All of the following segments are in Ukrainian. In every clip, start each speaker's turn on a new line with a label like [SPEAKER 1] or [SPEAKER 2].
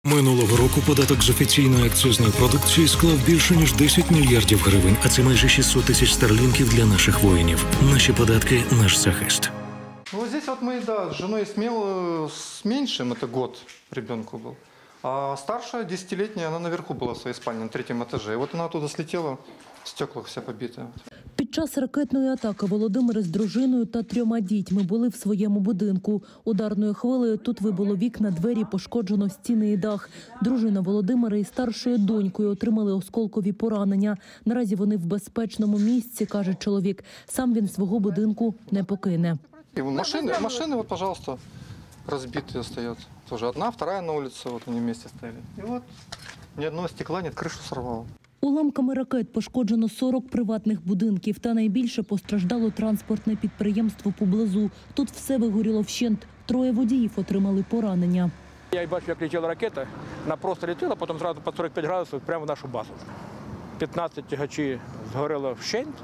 [SPEAKER 1] Минулого року податок з офіційної акцизної продукції склав більше, ніж 10 мільярдів гривень, а це майже 600 тисяч старлінків для наших воїнів. Наші податки – наш захист.
[SPEAKER 2] Ну, здесь вот мы, да, с женой с меньшим, это год ребенку был. А старшая, 10-летняя, она наверху была в своей спальне, на 3-м этаже. И вот она оттуда слетела, в стеклах вся побитая.
[SPEAKER 3] Під час ракетної атаки Володимир з дружиною та 3 дітьми були в своєму будинку. Ударною хвилею тут вибило вікна, двері, пошкоджено стіни і дах. Дружина Володимира із старшою донькою отримали осколкові поранення. Наразі вони в безпечному місці, каже чоловік. Сам він свого будинку не покине.
[SPEAKER 2] И машины, вот, пожалуйста, разбитые остаются. Тоже одна, вторая на улице, вот они вместе стояли. И вот ни одного стекла нет, крышу сорвало.
[SPEAKER 3] Уламками ракет пошкоджено 40 приватних будинків. Та найбільше постраждало транспортне підприємство поблизу. Тут все вигоріло вщент. 3 водіїв отримали поранення.
[SPEAKER 4] Я бачив, як летіла ракета, вона просто летіла, потім одразу по 45 градусів прямо в нашу базу. 15 тягачі згоріло вщент,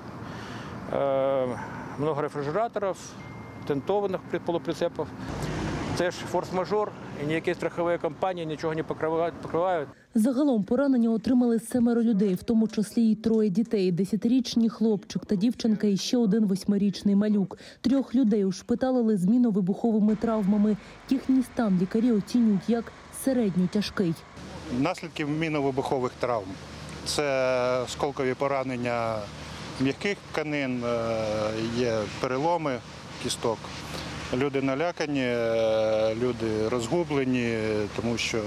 [SPEAKER 4] много рефрижераторів, тентованих полуприцепів. Це ж форс-мажор, і ніякі страхові компанії нічого не покривають.
[SPEAKER 3] Загалом поранення отримали 7 людей, в тому числі й 3 дітей. 10-річний хлопчик та дівчинка і ще один 8-річний малюк. 3 людей ушпиталили з мінно-вибуховими травмами. Їхній стан лікарі оцінюють як середньо-тяжкий.
[SPEAKER 5] Наслідки мінно-вибухових травм – це осколкові поранення м'яких тканин, є переломи кісток. Люди налякані, люди розгублені, тому що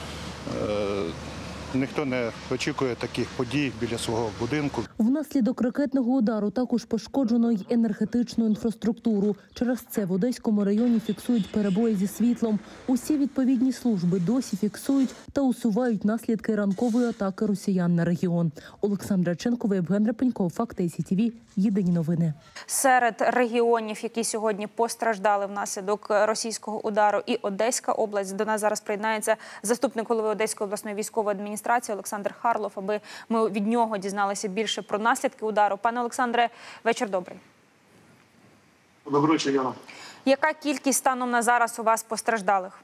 [SPEAKER 5] ніхто не очікує таких подій біля свого будинку.
[SPEAKER 3] Внаслідок ракетного удару також пошкоджено й енергетичну інфраструктуру. Через це в Одеському районі фіксують перебої зі світлом. Усі відповідні служби досі фіксують та усувають наслідки ранкової атаки росіян на регіон. Олександра Ченкова, Євген Репенько, Факти СІТВ. Єдині новини.
[SPEAKER 6] Серед регіонів, які сьогодні постраждали внаслідок російського удару, і Одеська область. До нас зараз приєднається заступник голови Одеської обласної військової адміністрації Олександр Харлов, аби ми від нього дізналися більше про наслідки удару. Пане Олександре, вечір добрий.
[SPEAKER 7] Доброго вечора, Яна.
[SPEAKER 6] Яка кількість станом на зараз у вас постраждалих?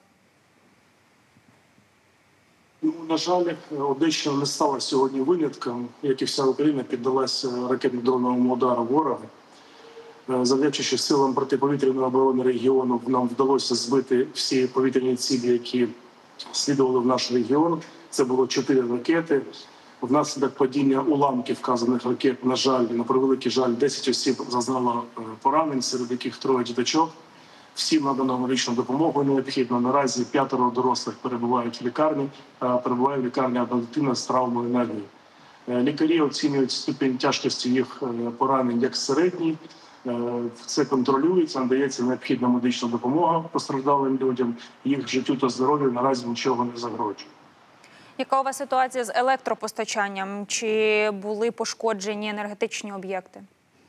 [SPEAKER 7] Ну, на жаль, Одещина не стала сьогодні винятком, як і вся Україна піддалася ракетно-дроновому удару ворога. Завдячуючи силам протиповітряної оборони регіону, нам вдалося збити всі повітряні цілі, які слідували в наш регіон. Це було 4 ракети. Внаслідок падіння уламків вказаних ракет, на жаль, на превеликий жаль, 10 осіб зазнало поранень, серед яких 3 діточок. Всім надано медичну допомогу необхідно. Наразі 5 дорослих перебувають в лікарні, перебуває в лікарні одна дитина з травмою ноги. Лікарі оцінюють ступінь тяжкості їх поранень як середній. Це контролюється, надається необхідна медична допомога постраждалим людям. Їх життю та здоров'ю наразі нічого не загрожує.
[SPEAKER 6] Яка у вас ситуація з електропостачанням? Чи були пошкоджені енергетичні об'єкти?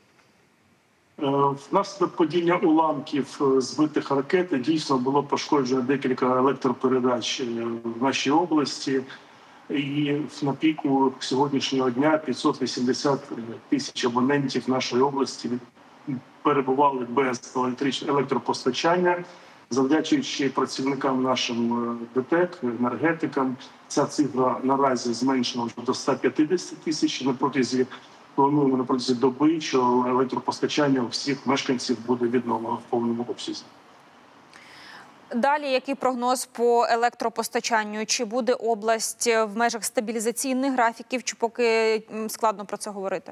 [SPEAKER 7] Внаслідок падіння уламків збитих ракет дійсно було пошкоджено декілька електропередач в нашій області. І на піку сьогоднішнього дня 580 тисяч абонентів нашої області перебували без електропостачання. Завдячуючи працівникам нашим ДТЕК, енергетикам, ця цифра наразі зменшена вже до 150 тисяч. Плануємо на протязі доби, що електропостачання у всіх мешканців буде відновлено в повному обсязі.
[SPEAKER 6] Далі, який прогноз по електропостачанню? Чи буде область в межах стабілізаційних графіків, чи поки складно про це говорити?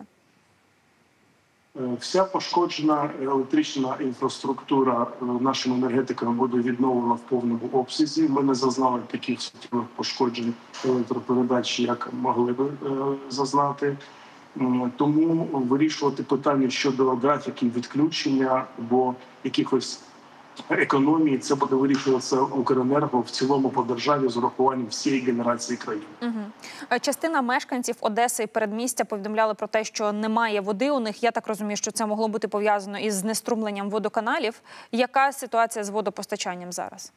[SPEAKER 7] Вся пошкоджена електрична інфраструктура нашим енергетикам буде відновлена в повному обсязі. Ми не зазнали таких суттєвих пошкоджень електропередач, як могли би зазнати. Тому вирішувати питання щодо графіків відключення або якихось економії, це буде вирішуватися Укренерго в цілому по державі з урахуванням всієї генерації країни.
[SPEAKER 6] Частина мешканців Одеси і передмістя повідомляли про те, що немає води у них. Я так розумію, що це могло бути пов'язано із знеструмленням водоканалів. Яка ситуація з водопостачанням зараз?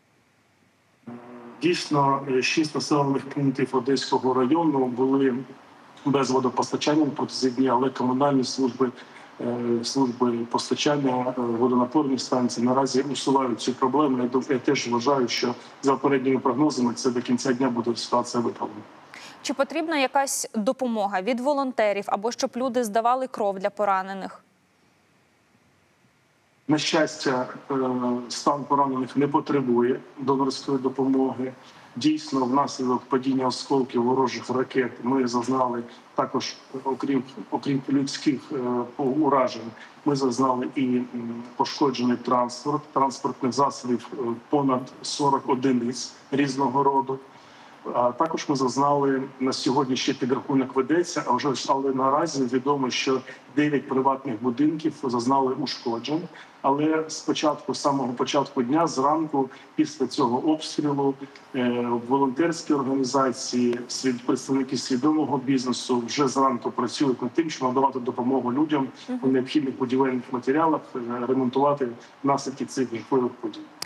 [SPEAKER 7] Дійсно, 6 населених пунктів Одеського району були без водопостачання протягом дня, але комунальні служби служби постачання водонапорних станцій наразі усувають цю проблему. Я теж вважаю, що за попередніми прогнозами це до кінця дня буде ситуація виправлена.
[SPEAKER 6] Чи потрібна якась допомога від волонтерів або щоб люди здавали кров для поранених?
[SPEAKER 7] На щастя, стан поранених не потребує донорської допомоги. Дійсно, внаслідок падіння осколків ворожих ракет ми зазнали також, окрім людських уражень, ми зазнали і пошкоджений транспортних засобів понад 40 одиниць різного роду. А також ми зазнали, на сьогодні ще підрахунок ведеться, але наразі відомо, що 9 приватних будинків зазнали ушкоджень. Але з самого початку дня, зранку, після цього обстрілу, волонтерські організації, представники свідомого бізнесу вже зранку працюють над тим, щоб надавати допомогу людям у необхідних будівельних матеріалах, ремонтувати наслідки цих жахливих подій.